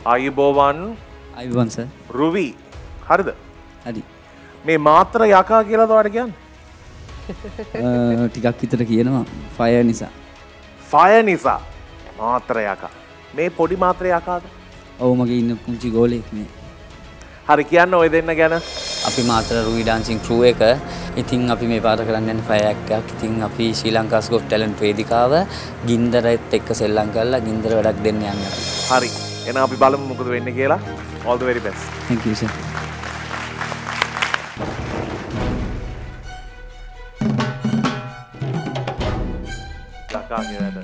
අයිබෝවන් අයිබෝවන් සර්. රුවි හරිද? හරි. මේ මාත්‍ර යකා කියලාද ඔයාලට කියන්නේ? ටිකක් විතර කියනවා ෆයර් නිසා. ෆයර් නිසා මාත්‍ර යකා. මේ පොඩි මාත්‍ර යකාද? ඔව් මගේ ඉන්න පුංචි ගෝලෙක් මේ. හරි කියන්න ඔය දෙන්න ගැන. අපි මාත්‍ර රුවි ඩාන්සින් ක්‍රූ එක. ඉතින් අපි මේ පාර කරන්න යන ෆයර් ඇක්ට් එකක්. ඉතින් අපි ශ්‍රී ලංකාස් ගොට් ටැලන්ට් වේදිකාව ගින්දරත් එක්ක සෙල්ලම් කරලා ගින්දර වැඩක් දෙන්න යන්නේ අපි. හරි. එහෙනම් අපි බලමු මොකද වෙන්නේ කියලා. all the very best. Thank you sir. යකා කියලාද?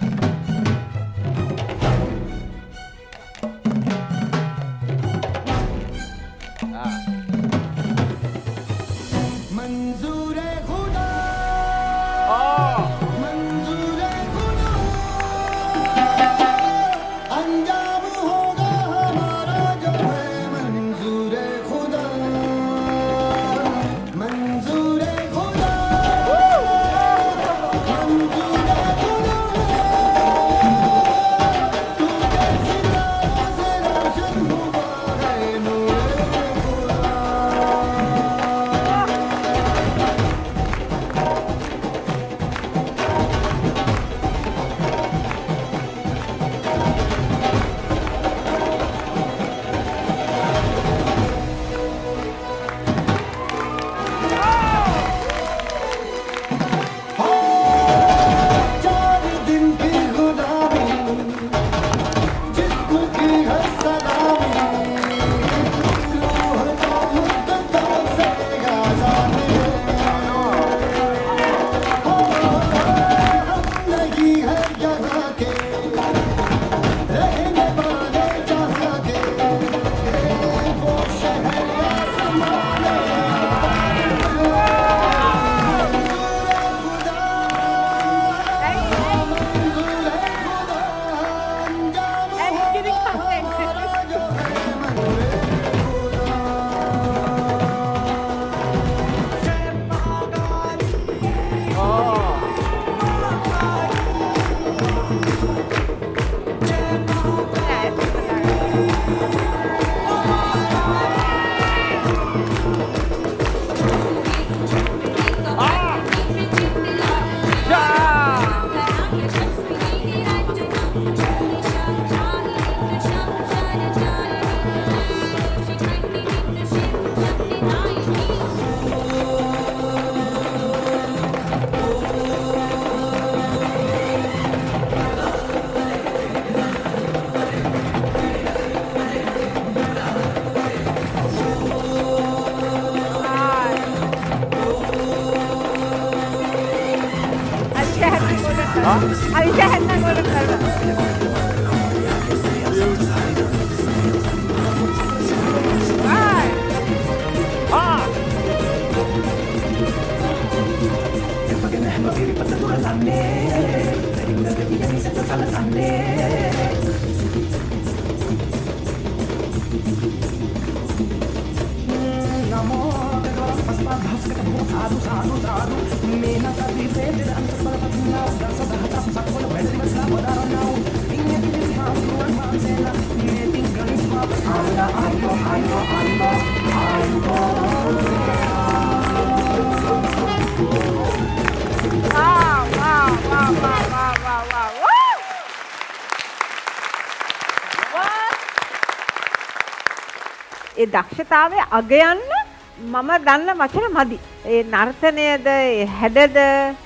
ඒ දක්ෂතාවයේ අගයන්න මම දන්න වචන මදි. ඒ නර්තනයද, ඒ හැඩද,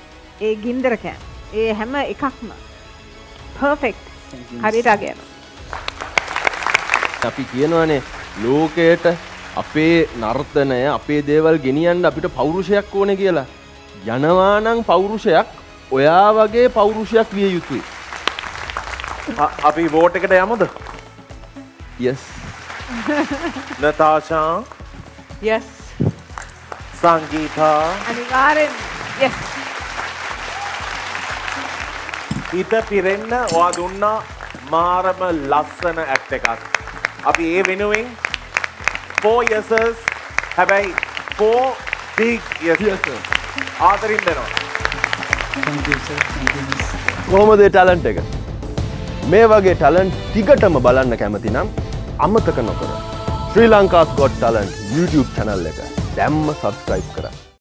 ඒ ගින්දර ඒ හැම එකක්ම පර්ෆෙක්ට්. හරියට අගයන. අපි කියනවානේ ලෝකයට අපේ නර්තනය, අපේ දේවල් ගෙනියන්න අපිට පෞරුෂයක් ඕනේ කියලා. යනවා නම් පෞරුෂයක් ඔයා වගේ පෞරුෂයක් විය යුතුයි. අපි වෝට් එකට යමුද? yes. Natasha. Yes. Sangeeta. අනිවාර්යෙන්. Yes. හිත පිරෙන්න ඔයා දුන්නා මාරම ලස්සන ඇක්ට් එකක්. අපි ඒ වෙනුවෙන් 4 years හැබැයි 4 big years. ආදරින් දෙනවා. Thank you sir. Thank you miss. කොහොමද ටැලන්ට් එක? මේ වගේ ටැලන්ට් ටිකටම බලන්න කැමති නම් අමතක නොකර Sri Lanka's got talent YouTube channel එක දැම්ම subscribe කරන්න.